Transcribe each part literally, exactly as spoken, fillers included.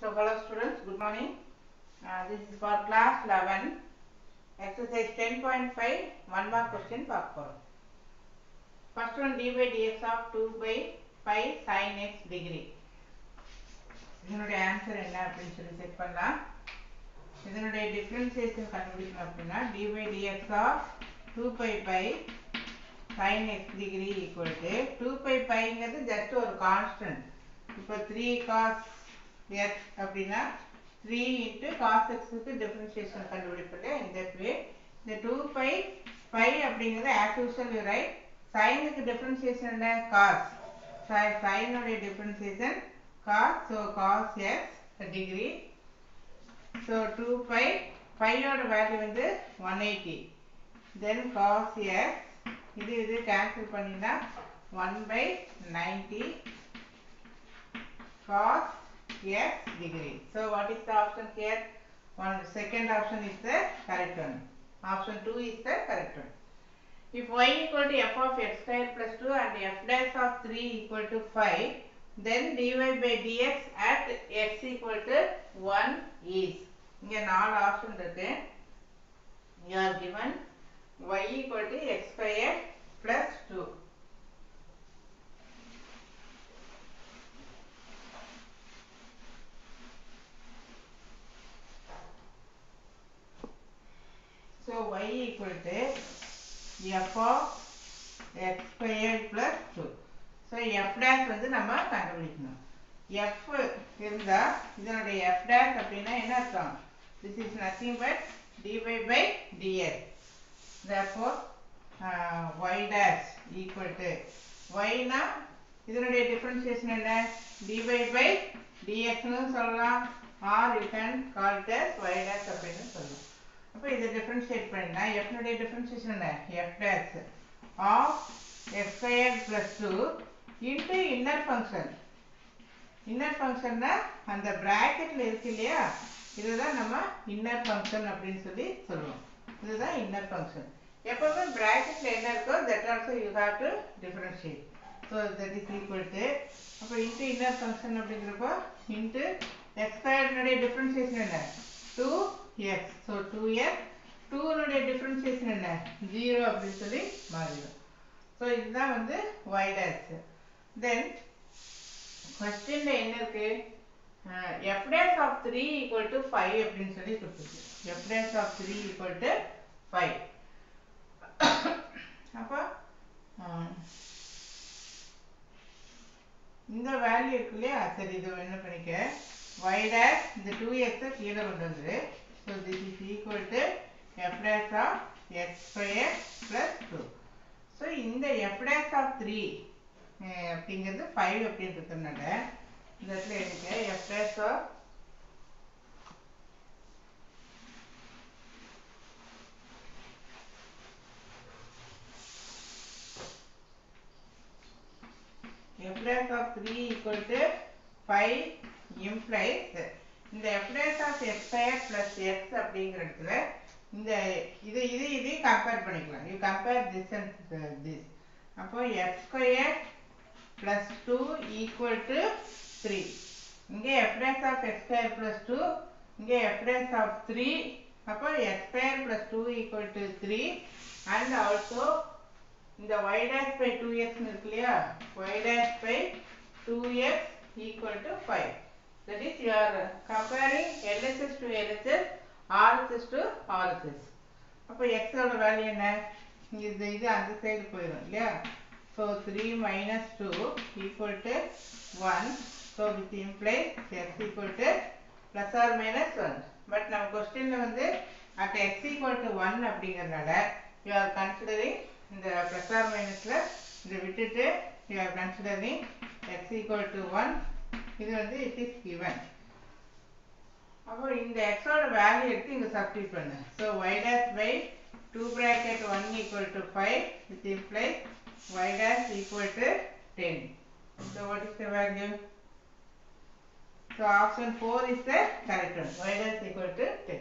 So hello students, good morning. Uh, this is for class eleven, exercise ten point five, one more question பார்க்க போறோம். First one d by dx of two by pi sin x degree. இதனுடைய answer என்ன அப்படின்னு சொல்லி check பண்ணலாம். இதனுடைய differentiation கண்டுபிடிக்கணும் அப்படின்னா d by dx of two pi pi sin x degree equal to two pi piங்கிறது ஜஸ்ட் ஒரு கான்ஸ்டன்ட். இப்போ three cos x அப்படின்னா three into cos x க்கு டிஃபரன்ஷியேஷன் கண்டுபிடிப்பது இந்த வே. இந்த two pi pi அப்படிங்கிறது as usual you write sin க்கு டிஃபரன்ஷியேஷன் என்ன cos. sin உடைய differentiation cos, so cos x degree. So two pi pi ஓட வேல்யூ வந்து one eighty. Then cos x இது இது கேன்சல் பண்ணினா one by ninety cos x degree. So what is the option here? One second option is the correct one. Option two is the correct one. If y equal to f of x square plus two and f dash of three equal to five, then dy by dx at x equal to one is. இங்க நாலு option இருக்கு. You are given y equal to x square plus two. So y equal to f of x squared plus two. So f dash வந்து நம்ம கண்டுபிடிக்கணும். f இருந்தா இதனுடைய f dash அப்படின்னா என்ன அர்த்தம்? This is nothing but dy by dx. Therefore uh, y dash equal to y னா இதனுடைய டிஃபரன்ஷியேஷன் என்ன? dy by dx னு சொல்லலாம், or you can call it as y dash அப்படின்னு சொல்லலாம். அப்ப இதை டிஃபரன்ஷியேட் பண்ணினா f னுடைய டிஃபரன்ஷியேஷன் என்ன? f dash of x squared plus two into inner function. Inner ஃபங்க்ஷன்னா அந்த பிராக்கெட்ல இருக்கு இல்லையா, இதுதான் நம்ம இன்னர் ஃபங்க்ஷன் அப்படின்னு சொல்லி சொல்லுவோம். இதுதான் இன்னர் ஃபங்க்ஷன். எப்பவுமே பிராக்கெட்ல என்ன இருக்கோ that also you have to differentiate. So that is equal to அப்ப into இன்னர் ஃபங்க்ஷன் அப்படிங்கிறப்போ into x squared னுடைய டிஃபரன்ஷியேஷன் என்ன? two x. So two x. two னுடைய டிஃபரன்ஷியேஷன் என்ன? zero அப்படின்னு சொல்லி மாறிடும். So இதுதான் வந்து y dash. Then question என்ன இருக்கு? f dash of three equal to five அப்படின்னு சொல்லி கொடுத்திருக்கு. f dash of three equal to five. அப்ப இந்த வேல்யூ இருக்கு இல்லையா, சரி இது என்ன பண்ணிக்க y dash இந்த two x கீழே கொண்டு வந்துரு. So this is equal to f dash of x squared plus two. So இந்த f dash of three அப்படிங்கிறது five அப்படின்னு இருக்கிறதுனால இந்த இடத்துல எடுக்க f dash of f dash of three equal to five implies இந்த f dash of x squared plus x அப்படிங்கிற இடத்துல இந்த இது இது இது கம்பேர் பண்ணிக்கலாம். you compare this and this. அப்போ x squared plus two equal to three. இங்கே f dash of x square plus two, இங்கே f dash of three. அப்போ x square plus two equal to three. And also இந்த y dash by two x இருக்கு இல்லையா, y dash by two x equal to five. That is you are comparing L H S to L H S, R H S to R H S. அப்போ x ஓட value என்ன? இது இது அந்த side போயிடும் இல்லையா. So three minus two equal to one. So which implies x equal to plus or minus one. But நம்ம questionல வந்து at x equal to one அப்படிங்கறனால you are considering இந்த plus or minusல இதை விட்டுட்டு you are considering x equal to one. இது வந்து it is given. அப்போ இந்த x ஓட வேல்யூ எடுத்து இங்க சப்ஸ்டிட்யூட் பண்ணு. So y dash by two bracket one equal to five, which implies y dash equal to ten. So what is the value? So option four is the correct one. Y dash equal to ten.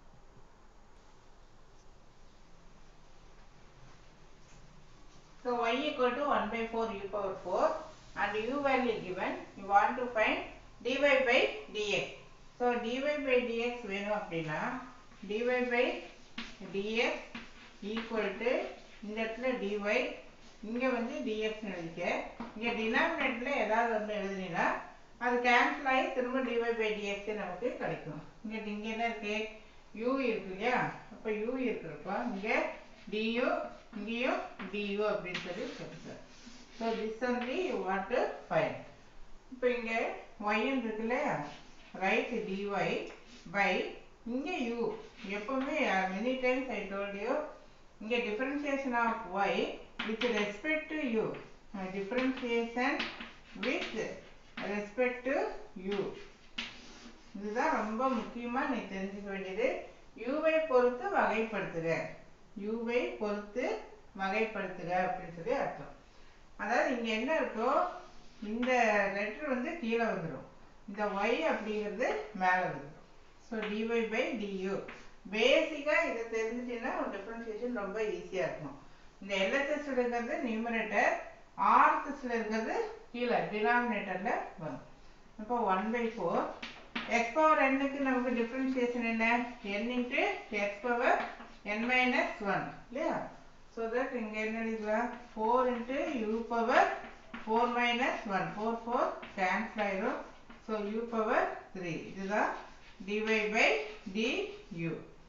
So y equal to one by four u power four and u value given. You want to find dy by dx. So dy by dx வேணும் அப்படின்னா dy by dx equal to இந்த இடத்துல dy இங்க வந்து dx எழுதிக்க. இங்க டினாமினேட்டர்ல ஏதாவது ஒன்று எழுதினா அது கேன்சல் ஆகி திரும்ப dy by dx நமக்கு கிடைக்கும். இங்க இங்க என்ன இருக்கு? u இருக்கு இல்லையா? அப்ப u இருக்கிறப்ப இங்க du இங்கேயும் du அப்படின்னு சொல்லி சொல்லுங்க. So this only you want to find. இப்போ இங்க y இருக்கு இல்லையா? Write dy by இங்க u. எப்பவுமே many times I told you இங்க differentiation of y with respect to u. Differentiation with respect to u. இதுதான் ரொம்ப முக்கியமா நீ தெரிஞ்சுக்க வேண்டியது. u வை பொறுத்து வகைப்படுத்துக. u வை பொறுத்து வகைப்படுத்துக அப்படின்னு சொல்லி அர்த்தம். அதாவது இங்க என்ன இருக்கோ இந்த லெட்டர் வந்து கீழே வந்துடும். இந்த y அப்படிங்கிறது மேலே வந்துடும். So dy by du. பேசிக்கா இதை தெரிஞ்சுட்டீங்கன்னா டிஃபரன்ஷியேஷன் ரொம்ப ஈஸியா இருக்கும். இந்த எல்ஹெச்எஸ் இருக்கிறது நியூமரேட்டர், ஆர்எஸ்ல இருக்கிறது கீழே டினாமினேட்டர்ல வரும். அப்போ one by four x power n-க்கு நமக்கு டிஃபரன்ஷியேஷன் என்ன? n into x power n minus one இல்லையா? ஸோ தட் இங்க என்ன எழுதிக்கலாம்? four into u power four minus one. four four cancel ஆயிடும். So u power three. இதுதான் dy by du.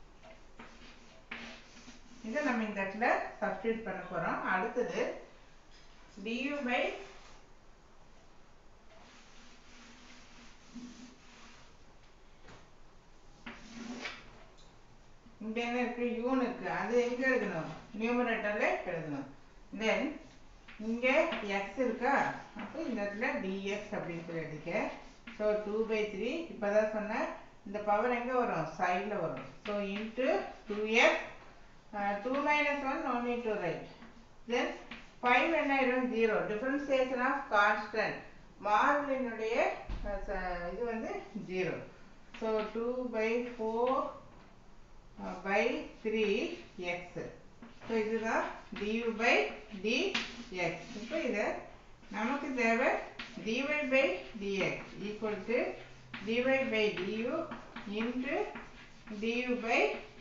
இதை நம்ம இந்த இடத்துல சப்ஸ்டிட்யூட் பண்ண போறோம். அடுத்தது du by இங்க என்ன இருக்கு? u இருக்கு. அது எங்க எழுதணும்? நியூமரேட்டர்ல எழுதணும். தென் இங்க x இருக்கா? அப்போ இந்த இடத்துல dx அப்படின்னு சொல்லி எழுதிக்க. So two by three. இப்பதான் சொன்ன இந்த பவர் எங்க வரும்? சைட்ல வரும். So into two x. two minus one no need to write. Then five என்ன ஆயிடும்? zero. Differentiation of constant. மாறிலினுடைய இது வந்து zero. So two by four uh, by three x. So இதுதான் du by dx. இப்போ இத நமக்கு தேவை dy by dx equal to dy by du into du by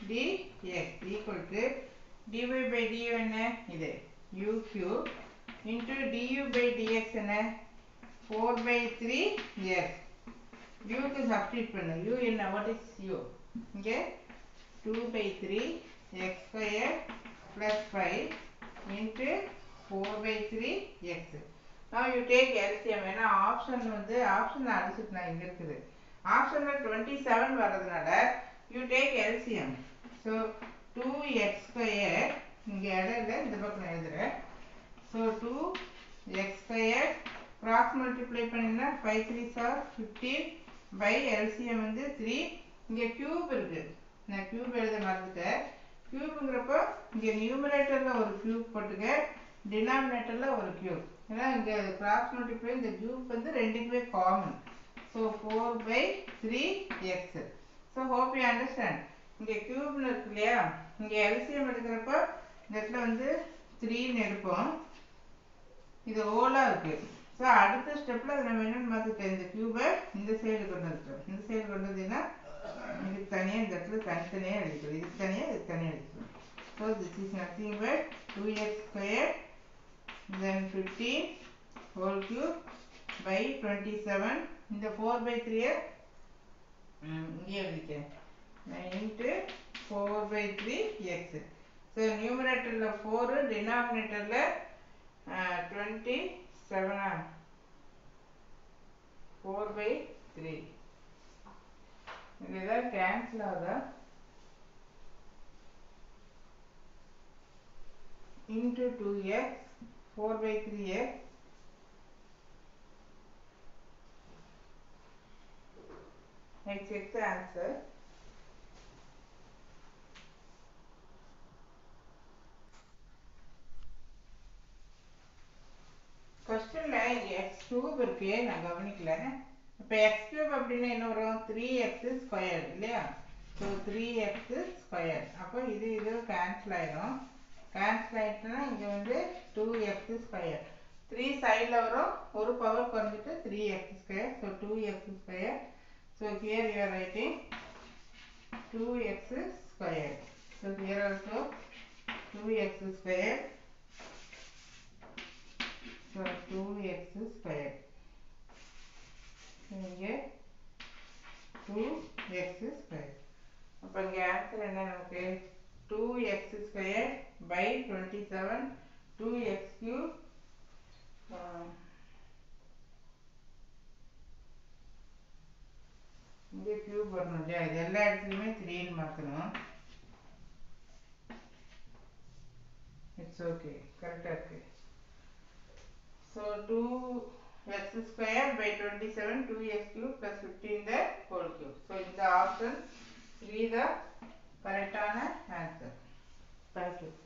dx equal to dy by du என்ன? இது u cube into du by dx என்ன? four by three x. u க்கு substitute பண்ணு. u என்ன? what is u? இங்கே two by three x square plus five into four by three x. Now you take L C M. ஏன்னா option வந்து option அடிச்சுட்டு நான் இங்க இருக்குது. ஆப்ஷன்ல twenty-seven வரதுனால you take L C M. So two x square இங்க இடையில இந்த பக்கம் எழுதுறேன். So two x square cross multiply பண்ணினா five threes are fifteen by L C M வந்து three. இங்க cube இருக்கு. நான் cube எழுத மறந்துட்டேன். cubeங்கிறப்ப இங்க நியூமரேட்டர்ல ஒரு cube போட்டுக்க, டினாமினேட்டர்ல ஒரு cube. ஏன்னா இங்க cross multiply இந்த cube வந்து ரெண்டுக்குமே common. So four by three x. So hope you understand. இங்க cube இருக்கு இல்லையா? இங்க L C M எடுக்கிறப்ப இந்த இடத்துல வந்து three ன்னு எடுப்போம். இது ஓலா இருக்கு. ஸோ அடுத்த ஸ்டெப்ல அதை நம்ம என்னன்னு மாத்திட்டோம். இந்த கியூபை இந்த சைடு கொண்டு வந்துட்டோம். இந்த சைடு கொண்டு வந்தீங்கன்னா இதுக்கு தனியாக இந்த இடத்துல தனித்தனியாக எழுதிக்கிறோம். இதுக்கு தனியாக இதுக்கு தனியாக எழுதிக்கிறோம். So this is nothing but two x square then fifteen whole cube by twenty seven. இந்த ஃபோர் பை த்ரீயை இங்கே எழுதிக்கேன். Into four by three x. So நியூமரேட்டரில் ஃபோரு, டினாமினேட்டரில் twenty-seven. four by three. இதெல்லாம் கேன்சல் ஆகுதா? into two x, four by three x. Let's check the answer. क्वेश्चनல x cube இருக்கு, நான் கவனிக்கல. அப்ப x cube அப்படினா என்ன வரும்? three x squared இல்லையா? So three x squared. அப்ப இது இது கேன்சல் ஆயிடும். கேன்சல் ஆகிட்டுனா இங்கே வந்து டூ எக்ஸ் ஸ்கொயர் த்ரீ சைடில் வரும் ஒரு பவர் குறைஞ்சிட்டு three x square so two x square so here you are writing two x square so here also two x square so two x square இங்கே two x square அப்போ இங்கே answer என்ன நமக்கு two x square by twenty seven two x cube இங்கே cube வரணும் இல்லையா இது எல்லா இடத்துலையுமே த்ரீன்னு மாற்றணும் இட்ஸ் ஓகே கரெக்டாக இருக்கு so two x square by twenty seven two x cube plus fifteen the whole cube so இந்த ஆப்ஷன் த்ரீ த கரெக்டான ஆன்சர் தேங்க்யூ